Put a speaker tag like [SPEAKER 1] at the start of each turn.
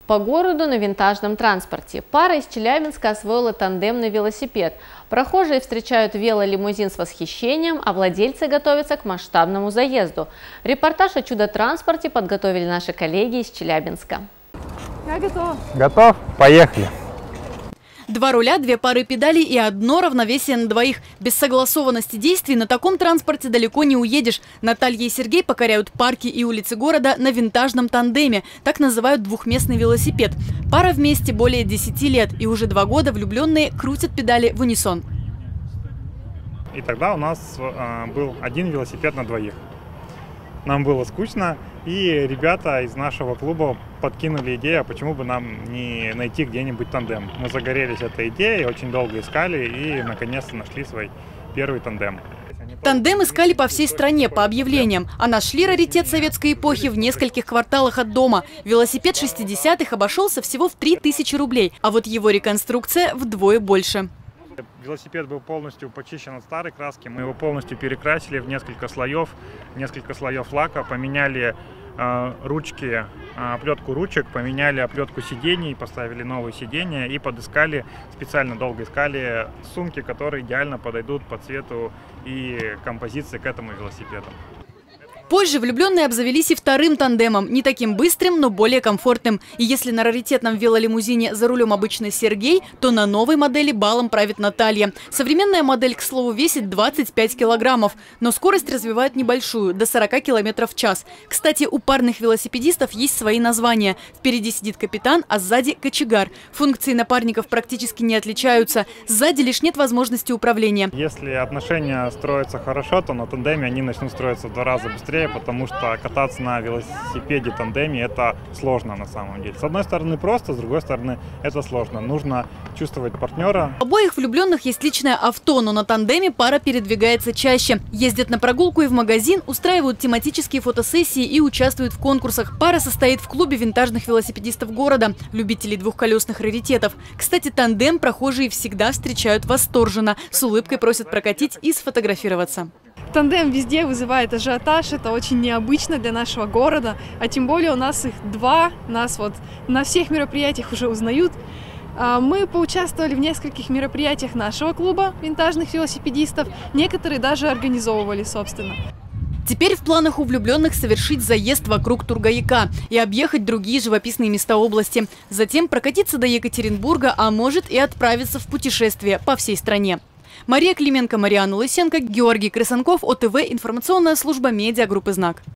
[SPEAKER 1] По городу на винтажном транспорте. Пара из Челябинска освоила тандемный велосипед. Прохожие встречают велолимузин с восхищением, а владельцы готовятся к масштабному заезду. Репортаж о чудо-транспорте подготовили наши коллеги из Челябинска.
[SPEAKER 2] Я готов.
[SPEAKER 3] Готов? Поехали!
[SPEAKER 4] 2 руля, 2 пары педалей и одно равновесие на двоих. Без согласованности действий на таком транспорте далеко не уедешь. Наталья и Сергей покоряют парки и улицы города на винтажном тандеме. Так называют двухместный велосипед. Пара вместе более 10 лет. И уже 2 года влюбленные крутят педали в унисон.
[SPEAKER 3] И тогда у нас был один велосипед на двоих. Нам было скучно, и ребята из нашего клуба подкинули идею, почему бы нам не найти где-нибудь тандем. Мы загорелись этой идеей, очень долго искали и наконец-то нашли свой первый тандем.
[SPEAKER 4] Тандем искали по всей стране по объявлениям, а нашли раритет советской эпохи в нескольких кварталах от дома. Велосипед 60-х обошелся всего в 3000 рублей, а вот его реконструкция вдвое больше.
[SPEAKER 3] Велосипед был полностью почищен от старой краски. Мы его полностью перекрасили в несколько слоев лака, поменяли ручки, оплетку ручек, поменяли оплетку сидений, поставили новые сиденья и подыскали, специально долго искали сумки, которые идеально подойдут по цвету и композиции к этому велосипеду.
[SPEAKER 4] Позже влюбленные обзавелись и вторым тандемом, не таким быстрым, но более комфортным. И если на раритетном велолимузине за рулем обычно Сергей, то на новой модели балом правит Наталья. Современная модель, к слову, весит 25 килограммов, но скорость развивает небольшую, до 40 километров в час. Кстати, у парных велосипедистов есть свои названия. Впереди сидит капитан, а сзади кочегар. Функции напарников практически не отличаются. Сзади лишь нет возможности управления.
[SPEAKER 3] Если отношения строятся хорошо, то на тандеме они начнут строиться в 2 раза быстрее, потому что кататься на велосипеде тандеме это сложно на самом деле. С одной стороны просто, с другой стороны это сложно. Нужно чувствовать партнера.
[SPEAKER 4] У обоих влюбленных есть личное авто, но на тандеме пара передвигается чаще. Ездят на прогулку и в магазин, устраивают тематические фотосессии и участвуют в конкурсах. Пара состоит в клубе винтажных велосипедистов города, любителей двухколесных раритетов. Кстати, тандем прохожие всегда встречают восторженно. С улыбкой просят прокатить и сфотографироваться.
[SPEAKER 2] Тандем везде вызывает ажиотаж, это очень необычно для нашего города, а тем более у нас их 2, нас вот на всех мероприятиях уже узнают. Мы поучаствовали в нескольких мероприятиях нашего клуба винтажных велосипедистов, некоторые даже организовывали, собственно.
[SPEAKER 4] Теперь в планах у влюбленных совершить заезд вокруг Тургаяка и объехать другие живописные места области. Затем прокатиться до Екатеринбурга, а может и отправиться в путешествие по всей стране. Мария Клименко, Марианна Лысенко, Георгий Крысанков, ОТВ, информационная служба медиагруппы «Знак».